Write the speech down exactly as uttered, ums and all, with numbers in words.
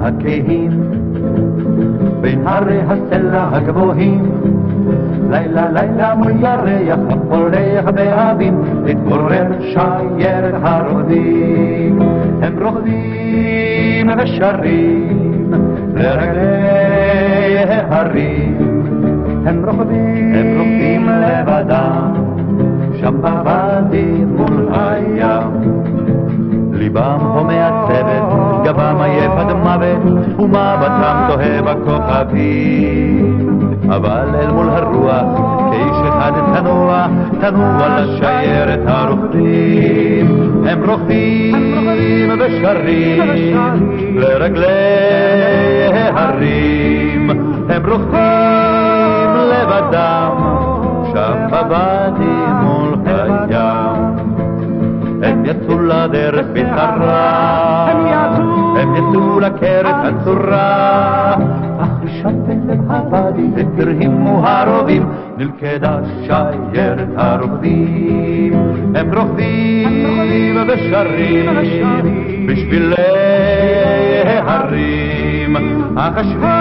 הכהים בין הרי הסלע הגבוהים לילה לילה מול ירח הפורח באבים להתגורר שיירת הרוקדים הם רוקדים ושרים לרגלי ההרים הם רוקדים הם רוקדים לבדם שם בוואדים מול הים ליבם הומע צוות, גבם עייף עד מוות, ומבטם תוהה בכוכבים. אבל אל מול הרוח, כאיש אחד תנוע, תנוע לשיירת הרוקדים. הם רוקדים ושרים לרגלי ההרים. הם רוקדים לבדם, שם בוואדים מול הים. הם יצאו לדרך בשרה, הם יצאו לכרת הצורה, אך שם בלב הוואדי התרהימו הרובים, נלכדה שיירת הרוקדים. הם רוקדים ושרים בשבילי ההרים, אך השביל